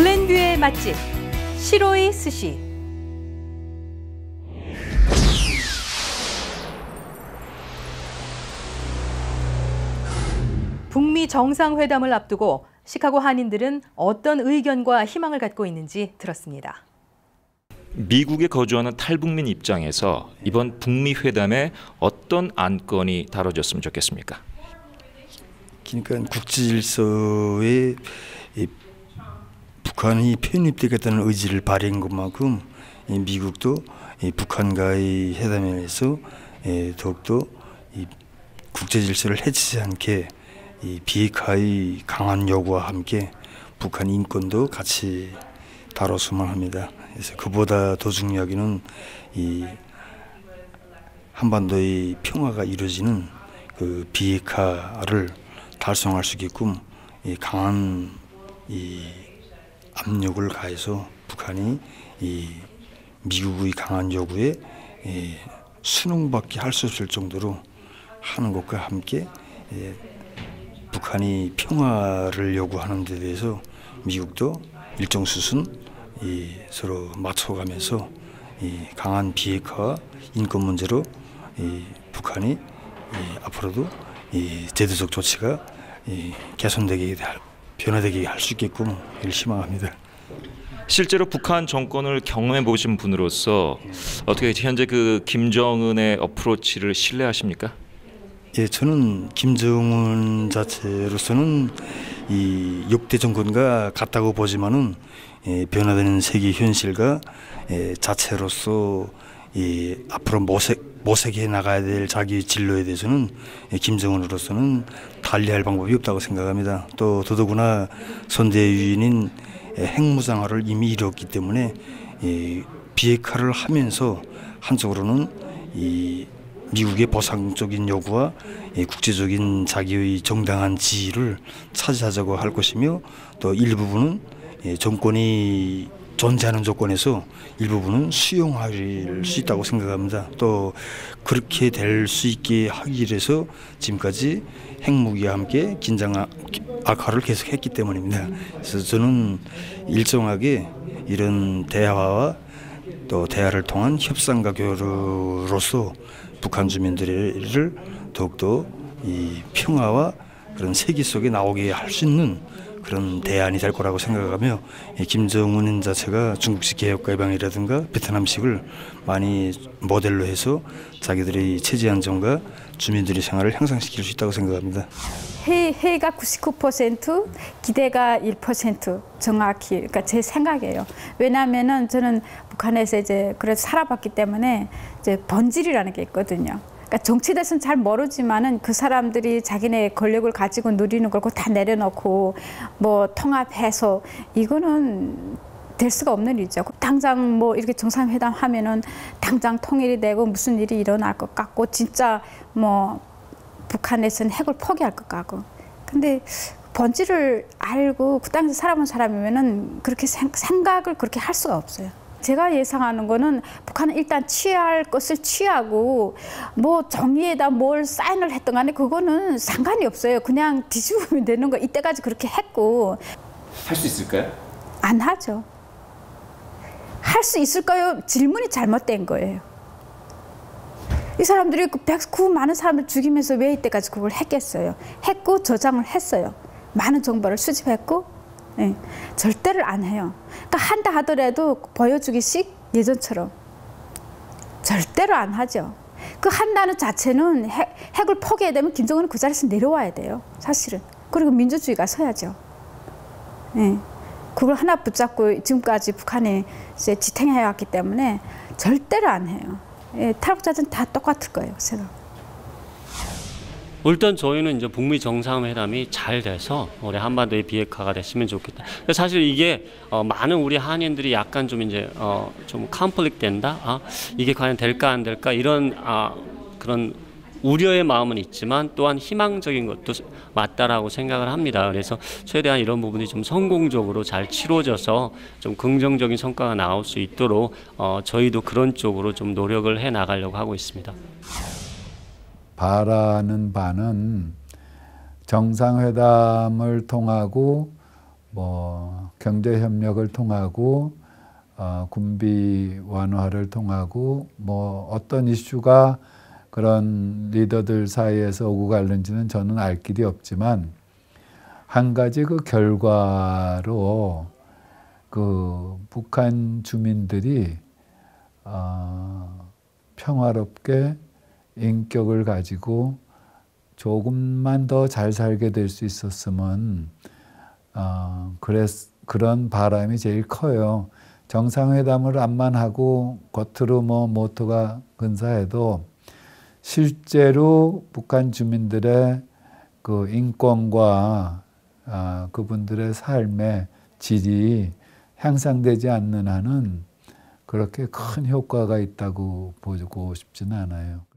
글렌뷰의 맛집 시로이 스시. 북미 정상회담을 앞두고 시카고 한인들은 어떤 의견과 희망을 갖고 있는지 들었습니다. 미국에 거주하는 탈북민 입장에서 이번 북미 회담에 어떤 안건이 다뤄졌으면 좋겠습니까? 그러니까 국제 질서에 북한이 편입되겠다는 의지를 발휘한 것만큼 미국도 북한과의 회담에서 더욱더 국제 질서를 해치지 않게 비핵화의 강한 요구와 함께 북한 인권도 같이 다뤘으면 합니다. 그래서 그보다 더 중요하기는 이 한반도의 평화가 이루어지는 그 비핵화를 달성할 수 있게끔 강한 압력을 가해서 북한이 미국의 강한 요구에 순응밖에 할 수 없을 정도로 하는 것과 함께 북한이 평화를 요구하는 데 대해서 미국도 일정 수준 서로 맞춰가면서 강한 비핵화와 인권 문제로 북한이 앞으로도 제도적 조치가 개선되게 변화되게 할 수 있게끔 희망합니다. 실제로 북한 정권을 경험해 보신 분으로서 어떻게 현재 그 김정은의 어프로치를 신뢰하십니까? 예, 저는 김정은 자체로서는 이 역대 정권과 같다고 보지만은 변화되는 세계 현실과 자체로서 앞으로 모색해 나가야 될 자기 진로에 대해서는 김정은으로서는 달리할 방법이 없다고 생각합니다. 또 더더구나 선대위인인 핵무장화를 이미 이뤘기 때문에 비핵화를 하면서 한쪽으로는 미국의 보상적인 요구와 국제적인 자기의 정당한 지위를 차지하자고 할 것이며 또 일부분은 정권이 존재하는 조건에서 일부분은 수용할 수 있다고 생각합니다. 또 그렇게 될 수 있게 하기 위해서 지금까지 핵무기와 함께 긴장 악화를 계속했기 때문입니다. 그래서 저는 일정하게 이런 대화와 또 대화를 통한 협상과 교류로서 북한 주민들을 더욱더 이 평화와 그런 세계 속에 나오게 할 수 있는 그런 대안이 될 거라고 생각하며 김정은 자체가 중국식 개혁개방이라든가 베트남식을 많이 모델로 해서 자기들의 체제 안정과 주민들의 생활을 향상시킬 수 있다고 생각합니다. 회의가 99%, 기대가 1% 정확히, 그러니까 제 생각이에요. 왜냐하면은 저는 북한에서 이제 그래도 살아봤기 때문에 이제 본질이라는 게 있거든요. 그러니까 정치에 대해서는 잘 모르지만은 그 사람들이 자기네 권력을 가지고 누리는 걸 다 내려놓고 뭐 통합해서 이거는 될 수가 없는 일이죠. 당장 뭐 이렇게 정상회담 하면은 당장 통일이 되고 무슨 일이 일어날 것 같고 진짜 뭐 북한에서는 핵을 포기할 것 같고. 근데 본질을 알고 그 땅에서 살아본 사람이면은 그렇게 생각을 그렇게 할 수가 없어요. 제가 예상하는 거는 북한은 일단 취할 것을 취하고 뭐 정의에다 뭘 사인을 했던 간에 그거는 상관이 없어요. 그냥 뒤집으면 되는 거. 이때까지 그렇게 했고. 할 수 있을까요? 안 하죠. 할 수 있을까요? 질문이 잘못된 거예요. 이 사람들이 그 많은 사람들 죽이면서 왜 이때까지 그걸 했겠어요? 했고 저장을 했어요. 많은 정보를 수집했고 절대를 안 해요. 그러니까 한다 하더라도 보여주기식 예전처럼 절대로 안 하죠. 그 한다는 자체는 핵을 포기해야 되면 김정은은 그 자리에서 내려와야 돼요. 사실은. 그리고 민주주의가 서야죠. 그걸 하나 붙잡고 지금까지 북한이 이제 지탱해왔기 때문에 절대로 안 해요. 탈북자들은 다 똑같을 거예요. 제가. 일단 저희는 이제 북미 정상회담이 잘 돼서 올해 한반도의 비핵화가 됐으면 좋겠다. 사실 이게 많은 우리 한인들이 약간 좀 이제 좀 컨플릭트 된다. 이게 과연 될까 안 될까 이런 그런 우려의 마음은 있지만 또한 희망적인 것도 맞다라고 생각을 합니다. 그래서 최대한 이런 부분이 좀 성공적으로 잘 치러져서 좀 긍정적인 성과가 나올 수 있도록 저희도 그런 쪽으로 좀 노력을 해 나가려고 하고 있습니다. 바라는 바는 정상회담을 통하고 뭐 경제 협력을 통하고 군비 완화를 통하고 뭐 어떤 이슈가 그런 리더들 사이에서 오고 갈는지는 저는 알 길이 없지만 한 가지 그 결과로 그 북한 주민들이 평화롭게 인격을 가지고 조금만 더 잘 살게 될 수 있었으면 그런 바람이 제일 커요. 정상회담을 암만 하고 겉으로 뭐 모토가 근사해도 실제로 북한 주민들의 그 인권과 그분들의 삶의 질이 향상되지 않는 한은 그렇게 큰 효과가 있다고 보고 싶지는 않아요.